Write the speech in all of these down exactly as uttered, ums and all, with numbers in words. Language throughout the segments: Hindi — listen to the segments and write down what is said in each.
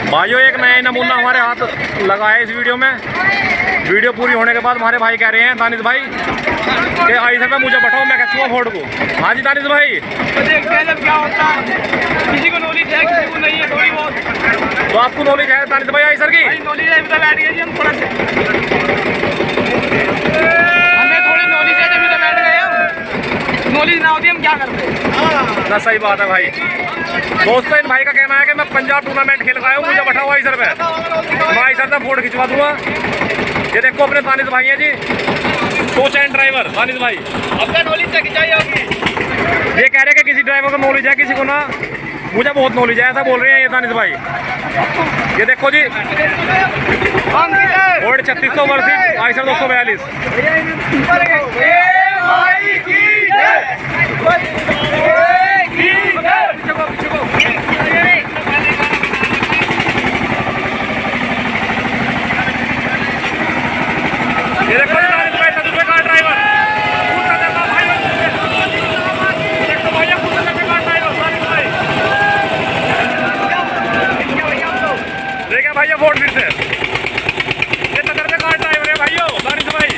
भाइयों एक नया नमूना हमारे हाथ लगा है इस वीडियो में। वीडियो पूरी होने के बाद हमारे भाई कह रहे हैं दानिश भाई कि आई सर पे मुझे बैठाओ, मैं कहूँगा फोर्ड को। हाँ जी दानिश भाई, तो देखते हैं जब क्या होता है। किसी को नॉलेज है, किसी को नहीं है, थोड़ी बहुत। तो आपको नॉलेज है दानिश भाई आई सर की? नॉलेज है, बैठ गए जी हम थोड़ा से, हमें थोड़ी नॉलेज है, जब इधर बैठ गए हम। नॉलेज ना होती हम क्या करते हैं ना। सही बात है भाई। दोस्तों इन भाई का कहना है कि मैं पंजाब टूर्नामेंट खेल गया हूँ, मुझे बैठाओ आई सर पे, मैं आई सर से फोटो खिंचवा दूंगा। ये देखो अपने दानिश भाई हैं जी, कोच एंड ड्राइवर दानिश भाई। अपना नॉलेज से खिंचाई होगी। ये कह रहे हैं कि किसी ड्राइवर को नॉलेज है, किसी को ना। मुझे बहुत नॉलेज है, ऐसा बोल रहे हैं ये दानिश भाई। ये देखो जी, वर्ल्ड छत्तीस सौ वर्सेस आई सर दो सौ बयालीस। ये देखो दानिश भाई सदुपे का ड्राइवर, देखो भैया खुद का ड्राइवर दानिश भाई। देखा भैया वोट फिर से, ये नगर पे कार ड्राइवर है भाइयों दानिश भाई।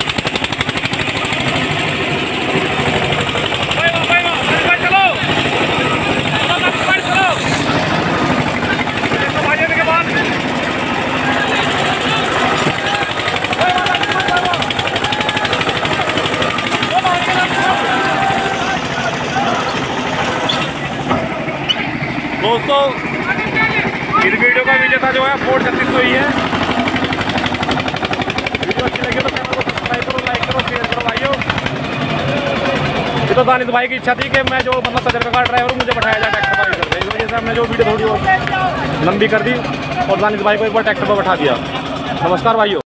भाई वाह भाई वाह दानिश भाई चलो, दानिश भाई चलो। देखो भाइयों के बाद दोस्तों इस वीडियो का विजेता जो है फोर्ड छत्तीस सौ ही है। वीडियो अच्छी लगी तो चैनल को सब्सक्राइब करो, लाइक करो, शेयर करो भाइयों। ये तो दानिश भाई की इच्छा थी कि मैं जो मतलब तजर्बा का ड्राइवर हूँ, मुझे बैठाया जाए ट्रैक्टर पर। इस वजह से हमने जो वीडियो थोड़ी और लंबी कर दी और दानिश भाई को एक बार ट्रैक्टर पर बैठा दिया। नमस्कार भाइयों।